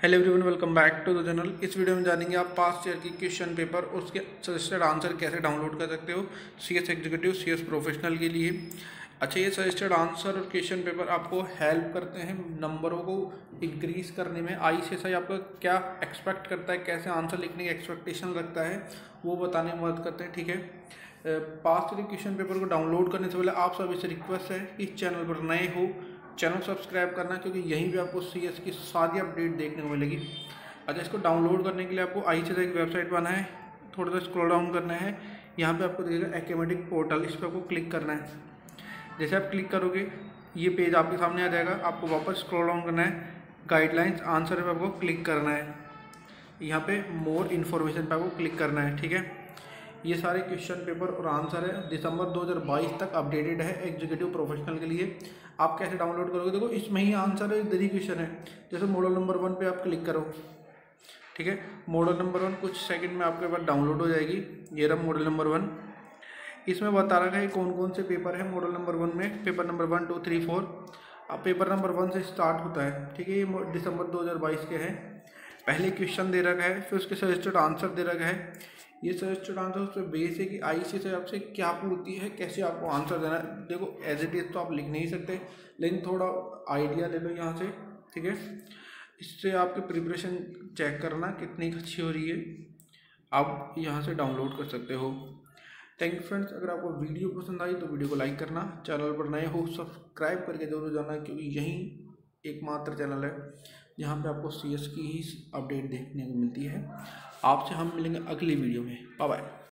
Hello everyone, welcome back to the channel. इस video में जानेंगे आप पास्ट ईयर की क्वेश्चन पेपर और उसके सजेस्टेड आंसर कैसे डाउनलोड कर सकते हो सीएस एग्जीक्यूटिव, सीएस प्रोफेशनल के लिए। अच्छा, ये सजेस्टेड आंसर और क्वेश्चन पेपर आपको हेल्प करते हैं नंबरों को इंक्रीज करने में। आईसीएसआई आपका क्या एक्सपेक्ट करता है, कैसे आंसर लिखने की एक्सपेक्टेशन रखता है, वो बताने में मदद करते हैं। ठीक है, पास्ट ईयर क्वेश्चन पेपर को डाउनलोड करने से पहले आप सभी से रिक्वेस्ट है कि चैनल पर नए हो चैनल सब्सक्राइब करना, क्योंकि यहीं पे आपको सीएस की सारी अपडेट देखने को मिलेगी। अच्छा, इसको डाउनलोड करने के लिए आपको आईसीएसआई की वेबसाइट पर आना है, थोड़ा सा स्क्रॉल डाउन करना है, यहाँ पे आपको दिखेगा एकेडमिक पोर्टल, इस पर आपको क्लिक करना है। जैसे आप क्लिक करोगे ये पेज आपके सामने आ जाएगा। आपको वापस स्क्रॉल डाउन करना है, गाइडलाइंस आंसर पर आपको क्लिक करना है, यहाँ पे मोर इन्फॉर्मेशन पर आपको क्लिक करना है। ठीक है, ये सारे क्वेश्चन पेपर और आंसर है दिसंबर 2022 तक अपडेटेड है एग्जीक्यूटिव प्रोफेशनल के लिए। आप कैसे डाउनलोड करोगे, देखो इसमें ही आंसर है, इधर ही क्वेश्चन है। जैसे मॉडल नंबर 1 पे आप क्लिक करो, ठीक है, मॉडल नंबर 1 कुछ सेकंड में आपके पास डाउनलोड हो जाएगी। ये रहा मॉडल नंबर 1। इसमें बता रखा है कौन कौन से पेपर है मॉडल नंबर 1 में। Paper number 1, 2, 3, 4। अब पेपर नंबर 1 से स्टार्ट होता है। ठीक है, ये दिसंबर 2022 के हैं। पहले क्वेश्चन दे रखा है, फिर उसके सजेस्टेड आंसर दे रखा है। ये सजेस्टेड आंसर उस पर बेस है कि आईसीएसआई आपसे क्या पूछती है, कैसे आपको आंसर देना है। देखो एज इट इज़ तो आप लिख नहीं सकते, लेकिन थोड़ा आइडिया ले लो यहाँ से। ठीक है, इससे आपकी प्रिपरेशन चेक करना कितनी अच्छी हो रही है, आप यहाँ से डाउनलोड कर सकते हो। Thank you friends. अगर आपको वीडियो पसंद आई तो वीडियो को लाइक करना, चैनल पर नए हो सब्सक्राइब करके जरूर जाना, क्योंकि यही एकमात्र चैनल है जहाँ पे आपको सीएस की ही अपडेट देखने को मिलती है। आपसे हम मिलेंगे अगली वीडियो में। Bye bye.